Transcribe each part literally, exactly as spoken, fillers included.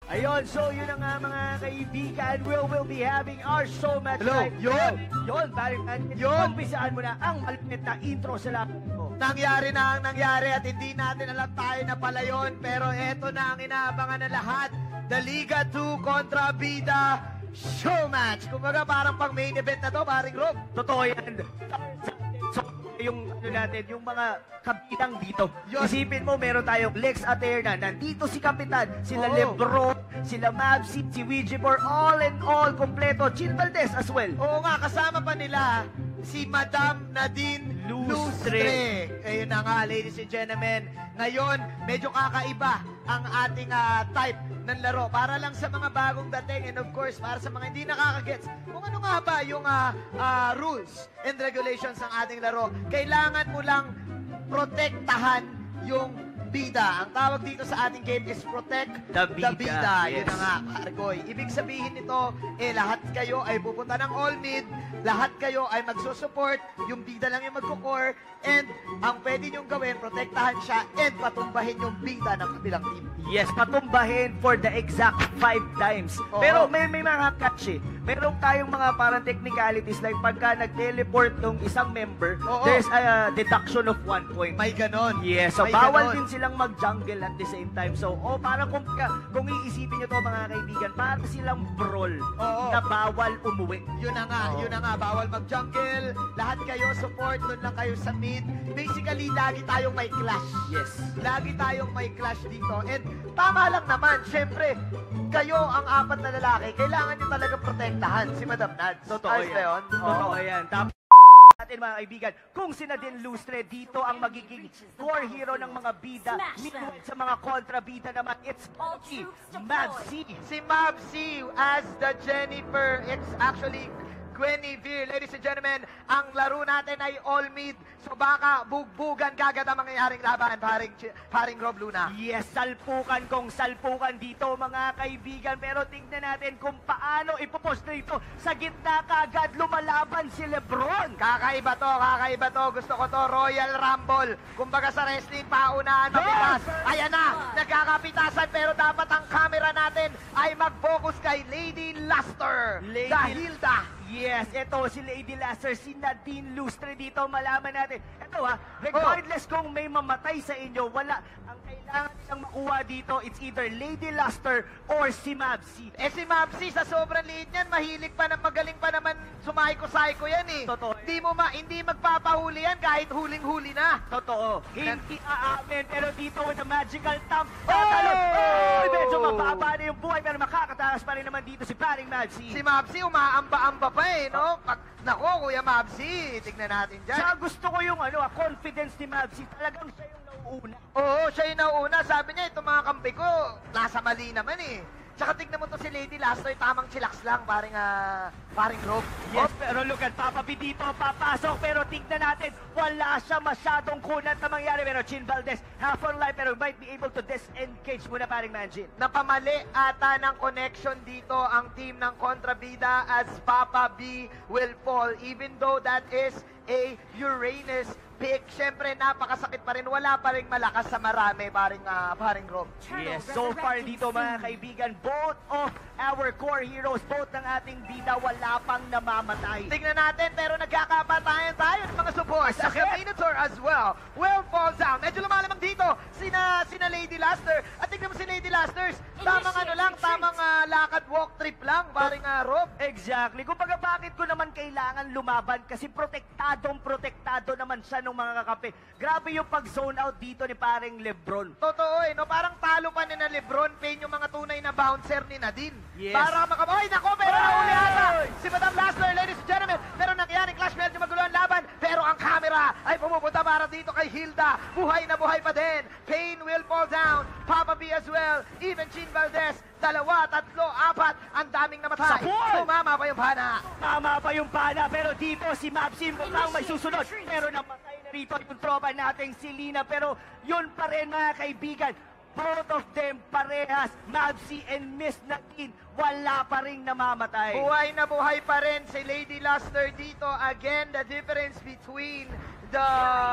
Ayun, so yun na nga mga kaibigan, we will be having our show match Hello, night. yun! Yun, balik Yun! umpisaan mo na ang malapit na intro sa laptop mo. Nangyari na ang nangyari at hindi natin alam tayo na pala yun. Pero eto na ang inaabangan ng lahat. The Liga two kontra Bida show match. Kumbaga parang pang main event na to, paring Rob. Totoo yan. So, yung ano natin, yung mga kabitang dito. Yun. Isipin mo, meron tayong Lex Aterna, nandito si Kapitan, sila Oo. Lebron, sila Mavsi, si Ouijibor, all and all, kompleto. Chin Valdez as well. Oo nga, kasama pa nila si Madam Nadine Lustre. Lustre. Ayun na nga, ladies and gentlemen. Ngayon, medyo kakaiba ang ating ah, type ng laro. Para lang sa mga bagong dating and of course, para sa mga hindi nakakagets, kung ano nga ba yung ah, ah, rules and regulations ng ating laro. Kailangan mo lang protektahan yung bida. Ang tawag dito sa ating game is protect The bida, Yun yes. na nga, Argoy. Ibig sabihin nito, eh, lahat kayo ay pupunta ng all mid, lahat kayo ay magsusupport, yung bida lang yung magkucore, and ang pwede nyong gawin, protektahan siya, and patumbahin yung bida ng kabilang team. Yes, patumbahin for the exact five times. Oo. Pero may may mga catch eh. Meron tayong mga parang technicalities like pagka nag-teleport ng isang member, Oo. there's a uh, deduction of one point. May ganon. Yes, so May bawal ganon. din silang mag-jungle at the same time. So, oh, parang kung, ka- kung iisipin nyo to mga kaibigan, parang silang brawl Oo. na bawal umuwi. Yun na nga, Oo. yun na nga, bawal mag-jungle, lahat kayo support, doon lang kayo sa mid. Basically, lagi tayong may clash. Yes. Lagi tayong may clash dito. And tama lang naman, syempre, kayo ang apat na lalaki, kailangan nyo talaga protektahan si Madam Nads. Totoo Ayos ba yan. yun? Totoo Oo. yan. Tapos natin mga kaibigan, kung si Nadine Lustre dito ang magiging core hero ng mga bida, meanwhile sa mga kontra bida naman, it's Mochi, Mavsi. Si Mavsi as the Jennifer, it's actually Guinevere. Ladies and gentlemen, ang laro natin ay all mid. So baka bugbugan kagad ang mangyayaring laban, paring, paring Rob Luna. Yes, salpukan kong salpukan dito mga kaibigan. Pero tingnan natin kung paano ipopost na ito. Sa gitna kagad lumalaban si Lebron. Kakaiba to, kakaiba to. Gusto ko to, Royal Rumble. Kumbaga sa wrestling, paunahan, mapitas. Ayan na, nagkakapitasan. Pero dapat ang camera natin ay mag-focus kay Lady Luster. Lady- Dahilda. Yes, ito si Lady Laster, si Nadine Lustre dito. Malaman natin. Ito ha, regardless kung may mamatay sa inyo, wala. Ang kailangan nilang makuha dito, it's either Lady Luster or si Mavsi. Eh si Mavsi, sa sobrang liit niyan, mahilig pa na magaling pa naman sumaiko-saiko yan eh. Totoo. Hindi mo ma, hindi magpapahuli yan kahit huling-huli na. Totoo. Hindi aamin, pero dito with a magical thumb, Oh! tatalon. Oh! Medyo mababa na yung buhay, pero makakataas pa rin naman dito si Paring Mavsi. Si Mavsi, umaamba-amba pa eh, no? Pag, nako, Kuya Mavsi, tignan natin dyan. Saka gusto ko yung ano, ah, confidence ni Mavsi. Talagang siya yung nauuna. Oo, siya yung nauna. Sabi niya, itong mga kampi ko, nasa mali naman eh. Tsaka tignan mo to si Lady Lastoy, tamang chillax lang, paring, ah, paring Rob. Yes, pero look at Papa B dito, papasok, pero tignan natin, wala siya masyadong kunat na mangyari. Pero Chin Valdez, half on life, pero might be able to disengage muna paring Manjin. Napamali ata ng connection dito ang team ng kontrabida as Papa B will fall. Even though that is a Uranus pick, syempre napakasakit pa rin. Wala pa rin malakas sa marami, paring, uh, paring Rob. Yes, so far dito mga kaibigan, both of our core heroes, both ng ating bida, wala pang namamatay. Tignan natin, pero nagkakapatayan tayo ng mga supports. As the Minotaur as well will fall down. Medyo lumalamang dito, sina, sina Lady Luster. At tignan mo si Lady Lusters, tamang ano lang, tamang uh, lakad walk trip lang, paring uh, Rob. Exactly. Kumbaga bakit ko naman kailangan lumaban? Kasi protektadong protektado naman siya ng mga kakampi. Grabe yung pag-zone out dito ni paring Lebron. Totoo eh, no? Parang talo pa ni na Lebron Payne yung mga tunay na bouncer ni Nadine. Yes. Para makaboy, nako, pero Oy! nahuli ata si Madam Luster, ladies and gentlemen. Pero nangyaring clash, medyo magulo ang laban. Pero ang camera ay pumupunta para dito kay Hilda. Buhay na buhay pa din. Payne will fall down. Papa B as well. Even Chin Valdez. Dalawa, tatlo, apat. Ang daming namatay. Sapul! Tumama pa yung pana. Tama pa yung pana, pero dito si Mavsi mukhang may susunod. Pero namatay na rito yung tropa nating si Lina. Pero yun pa rin mga kaibigan, both of them parehas, Mavsi and Miss Nadine, wala pa rin namamatay. Buhay na buhay pa rin si Lady Luster dito. Again, the difference between the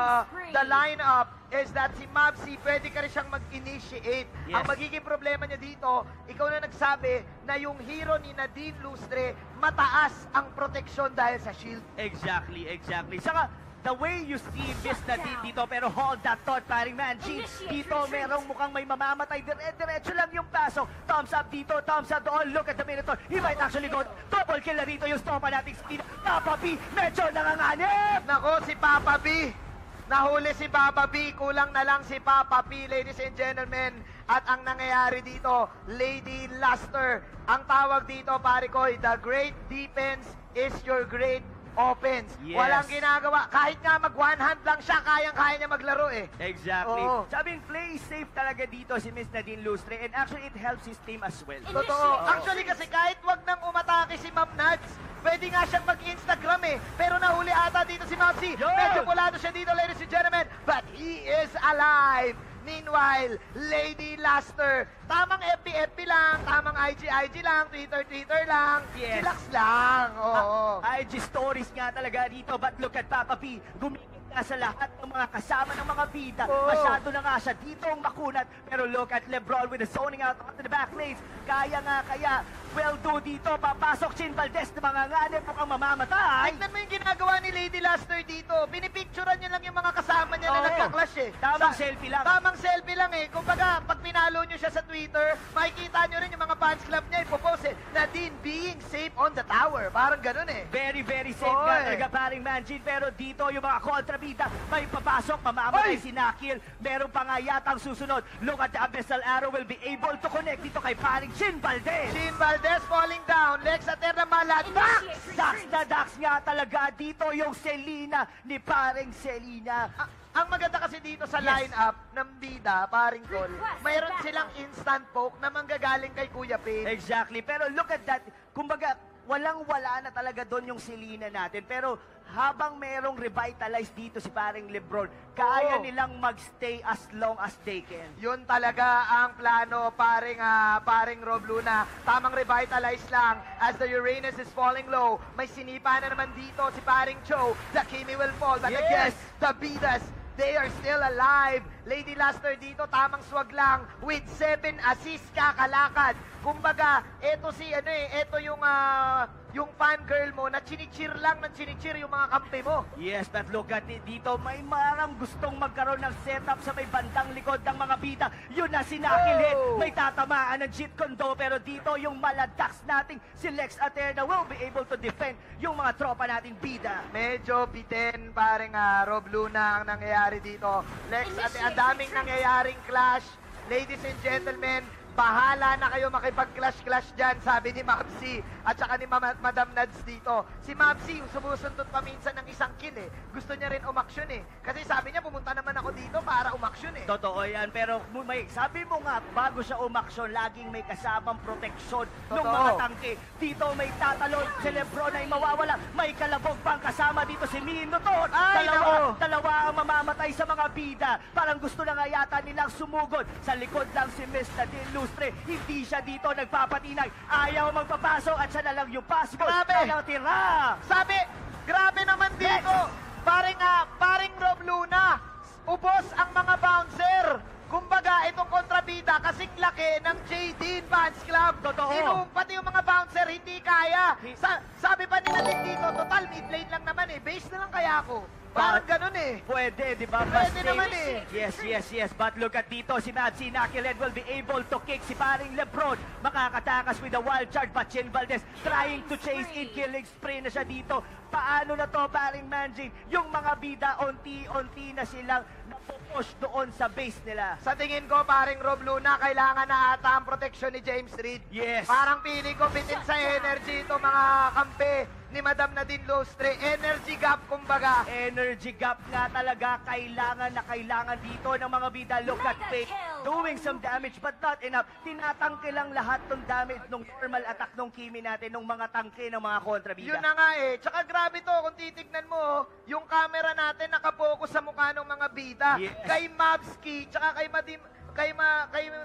the lineup is that si Mavsi, pwede ka rin siyang mag-initiate. Yes. Ang magiging problema niya dito, ikaw na nagsabi na yung hero ni Nadine Lustre, mataas ang proteksyon dahil sa shield. Exactly, exactly. Saka, the way you see Miss Nadine dito, pero hold that thought, paring Manji. Dito, merong mukhang may mamamatay. Dire-diretso lang yung pasok. Thumbs up dito, thumbs up doon. Look at the Minotaur. He might actually go. Double kill na rito yung stopa nating speed. Papa B, medyo nanganganib. Nako, si Papa B. Nahuli si Papa B. Kulang na lang si Papa P, ladies and gentlemen. At ang nangyayari dito, Lady Luster. Ang tawag dito, pare ko, the great defense is your great offense. Yes. Walang ginagawa. Kahit nga mag one hand lang siya, kayang-kaya niya maglaro eh. Exactly. Oo. Sabing play safe talaga dito si Miss Nadine Lustre, and actually it helps his team as well. Totoo. Actually kasi kahit wag nang umatake si Ma'am Nads, pwede nga siyang mag-Instagram eh. Pero nahuli ata dito si Mavsi. Yun! Medyo pulado siya dito, ladies and gentlemen. But he is alive. Meanwhile, Lady Luster, tamang F B F B lang, tamang I G I G lang, Twitter Twitter lang, Yes. chillax lang. Oo. I G stories nga talaga dito, but look at Papa P. Gumigit na sa lahat ng mga kasama ng mga bida. Oo. Masyado na nga siya dito ang makunat. Pero look at Lebron with the zoning out onto the back lanes. Kaya nga kaya, well do dito. Papasok Chin Valdez na mga nganip mukhang mamamatay. Tignan mo yung ginagawa ni Lady Luster dito. Pinipicturean niya lang yung mga kasama niya na Oo. nagka-clash eh. Tamang Sa- selfie lang. Tamang selfie lang eh. Kumbaga, pag pinalo niyo siya sa Twitter, makikita niyo rin yung mga fans club niya ipopost eh. Nadine being safe on the tower. Parang ganun eh. Very, very safe Oy. nga talaga paring Manjin. Pero dito yung mga kontrabida, may papasok, mamamatay Oy. si Nakil. Meron pa nga yatang susunod. Look at the Abyssal Arrow will be able to connect dito kay paring Chin Valdez. Shin Valdez falling down. Lex Aterna maladak. Dax na Dax nga talaga dito yung Selena ni paring Selena. A- ang maganda kasi dito sa Yes. lineup ng bida, paring Tol, mayroon silang instant poke na manggagaling kay Kuya Pin. Exactly. Pero look at that. Kumbaga, walang-wala na talaga doon yung Selena natin. Pero habang merong revitalize dito si paring Lebron, kaya Oo. nilang magstay as long as they can. Yun talaga ang plano, paring, ah, paring Rob Luna. Tamang revitalize lang as the Uranus is falling low. May sinipa na naman dito si paring Cho. The Kimi will fall. But Yes. again, the Bidas, they are still alive. Lady Luster dito, tamang swag lang with seven assists kakalakad. Kumbaga, eto si, ano eh, eto yung, ah, yung fangirl mo na chinichir lang ng chinichir yung mga kampi mo. Yes, but look at it dito. May marang gustong magkaroon ng setup sa may bandang likod ng mga bida. Yun na si Nakilhead. Oh! May tatamaan ng Jeet Kondo. Pero dito yung maladax nating si Lex Aterna will be able to defend yung mga tropa nating bida. Medyo biten, parang ah, Rob Luna ang nangyayari dito. Lex, at ang daming nangyayaring clash. Ladies and gentlemen, bahala na kayo makipag-clash-clash dyan, sabi ni Mavsi at saka ni Mama, Madam Nads dito. Si Mavsi, yung sumusunod pa minsan ng isang kill eh. Gusto niya rin umaksyon eh. Kasi sabi niya, pumunta naman ako dito para umaksyon eh. Totoo yan, pero mu- may, sabi mo nga, bago siya umaksyon, laging may kasamang proteksyon ng Totoo. mga tangke. Dito may tatalon, si Lebron ay mawawala. May kalabog pang kasama dito si Minotaur. Ay, dalawa, nako. dalawa ang mamamatay sa mga bida. Parang gusto na nga yata nilang sumugod. Sa likod lang si Miss Nadine Lustre. Hindi siya dito nagpapatinag. Ayaw magpapasok at siya na lang yung possible. Grabe. Kayang tira. Sabi, grabe naman dito. Paring, ah, paring Rob Luna, ubos ang mga bouncer. Kumbaga, itong kontrabida, kasing laki ng J D Fans Club. Totoo. Inum, pati yung mga bouncer, hindi kaya. Hi- Sa, sabi pa nila din dito, total mid lane lang naman eh. Base na lang kaya ako. Parang ganun eh. Pwede, di ba? Pwede Basta- naman eh. Yes, yes, yes. But look at dito, si Mavsi Nakilhead will be able to kick si paring Lebron. Makakatakas with a wild charge, but Chin Valdez trying to chase in, killing spree na siya dito. Paano na to, paring Manjin? Yung mga bida, onti-onti na silang napupush doon sa base nila. Sa tingin ko, paring Rob Luna, kailangan na ata ang proteksyon ni James Reed. Yes. Parang feeling ko bitin sa energy ito mga kampe ni Madam Nadine Lustre. Energy gap, kumbaga. Energy gap nga talaga, kailangan na kailangan dito ng mga bida. Look at Faith doing some damage but not enough. Tinatangke lang lahat ng damage ng normal attack ng Kimi natin, ng mga tangke ng mga kontrabida. Yun na nga eh. Tsaka grabe to, kung titignan mo, yung camera natin nakapokus sa mukha ng mga bida. Yes. Kay Mavski, tsaka kay Madim, kay, ma, kay Mat Nadine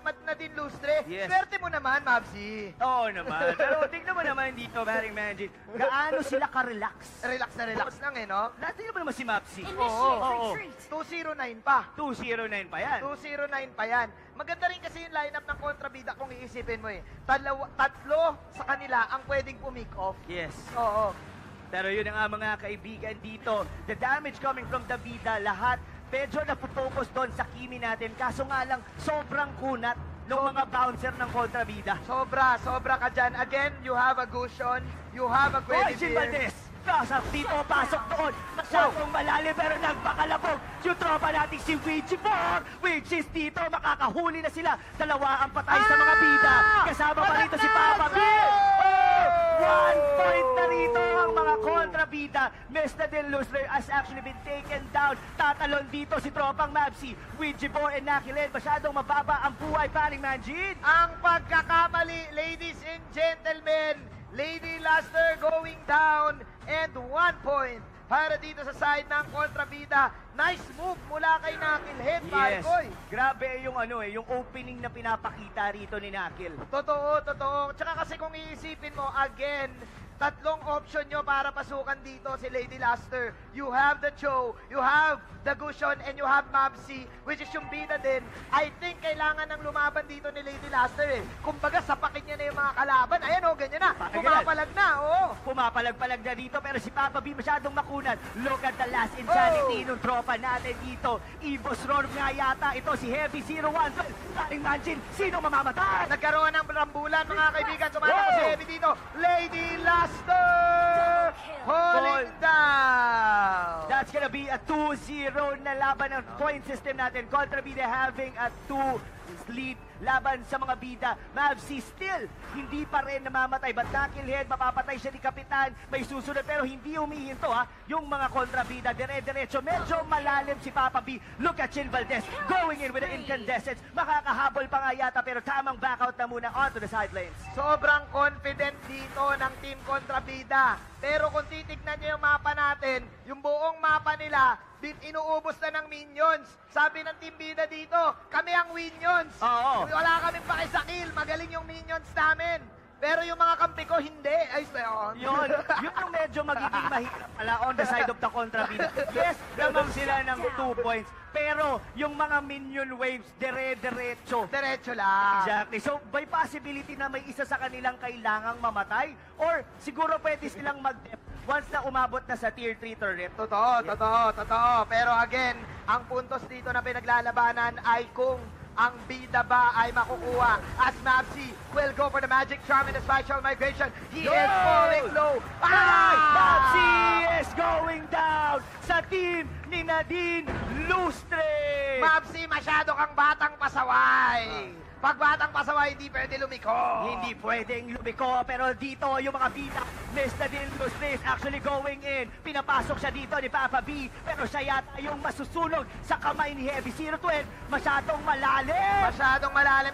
Din Lustre. Yes. Swerte mo naman, Mavsi. Oo naman. Pero tingnan mo naman dito, Paring Manjin, gaano sila ka-relax. Relax na relax lang eh, no? Natin mo naman si Mapsi. Oo. Oo. two oh nine pa. two oh nine pa yan. two oh nine pa yan. Maganda rin kasi yung lineup ng kontrabida kung iisipin mo eh. Tatlo, tatlo sa kanila ang pwedeng pumick off. Yes. Oo. Pero yun nga mga kaibigan dito, the damage coming from the bida, lahat medyo napopokus doon sa Kimi natin. Kaso nga lang, sobrang kunat ng mga bouncer ng kontrabida. Sobra, sobra ka dyan. Again, you have a Gushon, you have a Hoy, Jin Guinevere. Valdez! Pasok dito, pasok doon. Masyadong malalim pero nagpakalabog. Yung tropa natin si Ouija four, which is dito, makakahuli na sila. Dalawa ang patay sa mga bida. Kasama pa rito si Papa B. Oh! One point na rito ang mga kontrabida. Mister Din Lustre has actually been taken down. Tatalon dito si tropang Mavsi. Ouija four and Nakilin. Masyadong mababa ang buhay, Paring Manjin. Ang pagkakamali, ladies and gentlemen, Lady Luster going down and one point para dito sa side ng kontrabida. Nice move mula kay Nakil Head, Marcoy. Grabe yung ano eh, yung opening na pinapakita rito ni Nakil. Totoo, totoo. Tsaka kasi kung iisipin mo, again, tatlong option nyo para pasukan dito si Lady Luster. You have the Cho, you have the Gushon, and you have Mavsi, which is yung bida din. I think kailangan ng lumaban dito ni Lady Luster eh. Kumbaga, sapakin niya na yung mga kalaban. Ayan o, ganyan na. Pumapalag na, oo. Pumapalag-palag na dito, pero si Papa B masyadong makunat. Look at the last insanity Oh! ng tropa natin dito. Evos Rorb nga yata. Ito si Heavy zero one. Paring Manjin, sino mamamatay? Nagkaroon ng rambulan, mga kaibigan. Tumatakbo Wow! si Heavy dito. Lady Luster! Falling down! That's gonna be a two zero na laban ng point system natin. Kontrabida having a two lead laban sa mga bida. Mavsi still, hindi pa rin namamatay. But Nakilhead, mapapatay siya ni Kapitan. May susunod pero hindi humihinto ha. Yung mga kontrabida, dire-diretso. Medyo malalim si Papa B. Look at Chin Valdez going in with the incandescence. Makakahabol pa nga yata pero tamang back out na muna onto the sidelines. Sobrang confident dito ng Team Kontrabida. Pero kung titignan niyo yung mapa natin, yung buong mapa nila, din inuubos na ng minions. Sabi ng Team Bida dito, kami ang minions. Oo. Wala kaming pakisakil. Magaling yung minions namin. Pero yung mga kampi ko, hindi. Ay, so, Yun, yun yung medyo magiging mahirap pala on the side of the kontrabida. Yes, lamang sila ng two points. Pero yung mga minion waves, dire-diretso. Diretso lang. Exactly. So, by possibility na may isa sa kanilang kailangang mamatay or siguro pwede silang mag-dep once na umabot na sa tier three turret. Totoo, totoo, totoo. Pero again, ang puntos dito na pinaglalabanan ay kung ang bida ba ay makukuha as Mavsi will go for the magic charm in the spatial migration. He Goal! is falling low. Ay! Mavsi Ah! is going down sa team ni Nadine Lustre! Mavsi, masyado kang batang pasaway. Pag batang pasaway, hindi pwede lumiko. Hindi pwedeng lumiko, pero dito yung mga bida, Mister Nadine Lustre is actually going in. Pinapasok siya dito ni Papa B, pero siya yata yung masusunog sa kamay ni Heavy zero twelve. Masyadong malalim! Masyadong malalim.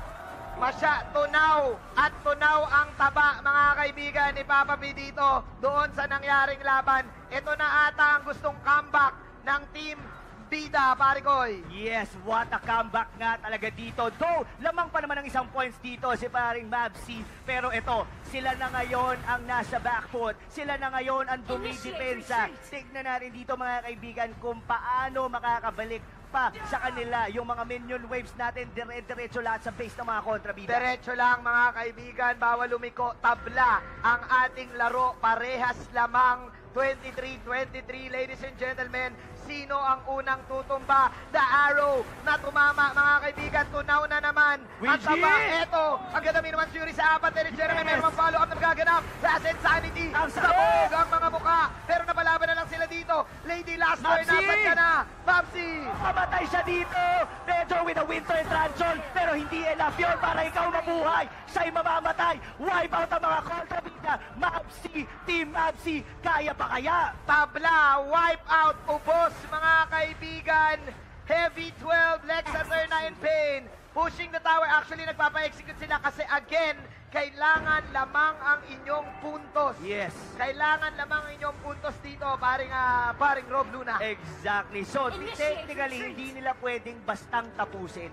Masya, tunaw at tunaw ang taba, mga kaibigan ni Papa B dito doon sa nangyaring laban. Ito na ata ang gustong comeback ng Team Bida, pare koy. Yes, what a comeback nga talaga dito. Though, lamang pa naman ng isang points dito si paring Mavsi. Pero ito, sila na ngayon ang nasa backfoot. Sila na ngayon ang dumidepensa. Tignan natin dito mga kaibigan kung paano makakabalik pa sa kanila yung mga minion waves natin. Dire-diretso lahat sa base ng mga kontrabida. Diretso lang, mga kaibigan, bawal lumiko. Tabla ang ating laro. Parehas lamang twenty-three twenty-three, ladies and gentlemen. Sino ang unang tutumba? The arrow na tumama, mga kaibigan. Tunaw na naman. Ang Wiji! taba, eto. Ang ganda naman Fury sa apat. Ladies and gentlemen, Yes! meron mang follow-up na gaganap. Last Insanity. Ang sakit! Sabog ang mga mukha. Pero napalaban na lang sila dito. Lady Luster, Mavsi! nasan ka na? Mavsi! Mamatay siya dito! Medyo with a winter truncheon, pero hindi enough yun para ikaw mabuhay. Siya'y mamamatay. Wipe out ang mga kontrabida. Mavsi, Team Mavsi, kaya pa kaya? Tabla, wipe out, ubos, mga kaibigan. Heavy twelve, Lexa, Serna, and Pain. Pushing the tower. Actually, nagpapa-execute sila kasi again, kailangan lamang ang inyong puntos. Yes. Kailangan lamang ang inyong puntos dito, paring, ah, paring Rob Luna. Exactly. So, technically, hindi nila pwedeng bastang tapusin.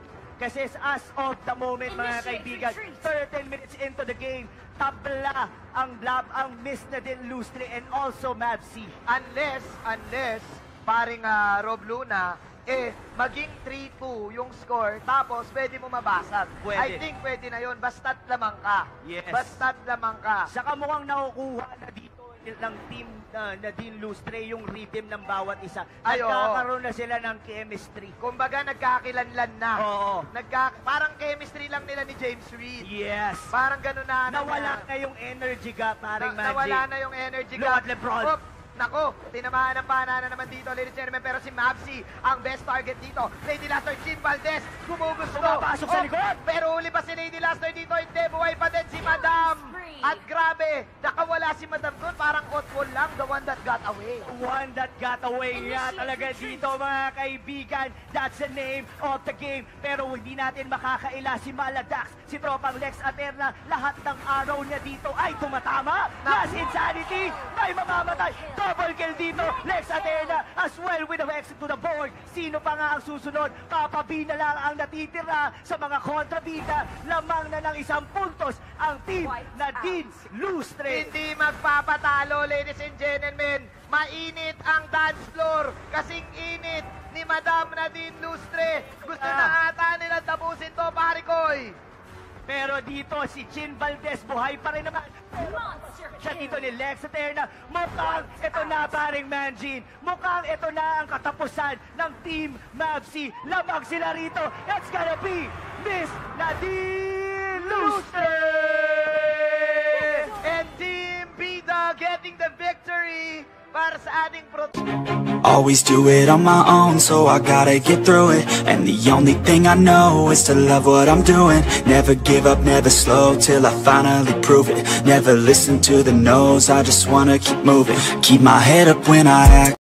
Kasi as of the moment, mga kaibigan, thirteen minutes into the game, tabla ang Lab, ang Miss Nadine Lustre and also Mavsi. Unless, unless, paring uh, Rob Luna, eh, maging three two yung score, tapos pwede mo mabasag. Pwede. I think pwede na yun, basta't lamang ka. Yes. Basta't lamang ka. Saka mukhang nakukuha na dito ng team uh, Nadine Lustre yung rhythm ng bawat isa. Ay, oo. Nagkakaroon na sila ng chemistry. Kumbaga, nagkakilanlan na. Oo. Nagka, parang chemistry lang nila ni James Reid. Yes. Parang gano'n na. Nawala na yung energy gap, paring Na, Magic. nawala na yung energy Look gap. at Lebron. Oop, nako, tinamaan ng panana naman dito, ladies and gentlemen. Pero si Mavsi, ang best target dito. Lady Laster, Chin Valdez, gumugusto. Pumapasok sa Oh, likod. Pero huli pa si Lady Laster dito. Hindi, buhay pa din si Madam. At grabe, nakawala si Madam doon. Parang Otwol lang, the one that got away. One that got away nga talaga dito, mga kaibigan. That's the name of the game. Pero hindi natin makakaila si Maladax, si Tropang Lex Aterna. Lahat ng araw niya dito ay tumatama. Last Insanity, may mamamatay. Double kill dito, Lex Aterna as well with the exit to the board. Sino pa nga ang susunod? Papa B na lang ang natitira sa mga kontrabida. Lamang na ng isang puntos ang team Nadine Lustre. Hindi magpapatalo, ladies and gentlemen. Mainit ang dance floor. Kasing init ni Madam Nadine Lustre. Gusto Ah. na ata nila tapusin to, pare Koy. Pero dito si Chin Valdez buhay pa rin naman. Siya dito ni Lex Aterna. Mukhang ito na, paring Manjin. Mukhang ito na ang katapusan ng Team Mavsi. Lamang sila rito. It's gonna be Miss Nadine Lustre! And Team Bida getting the victory para sa ating pro... Always do it on my own, so I gotta get through it. And the only thing I know is to love what I'm doing. Never give up, never slow, till I finally prove it. Never listen to the no's, I just wanna keep moving. Keep my head up when I act.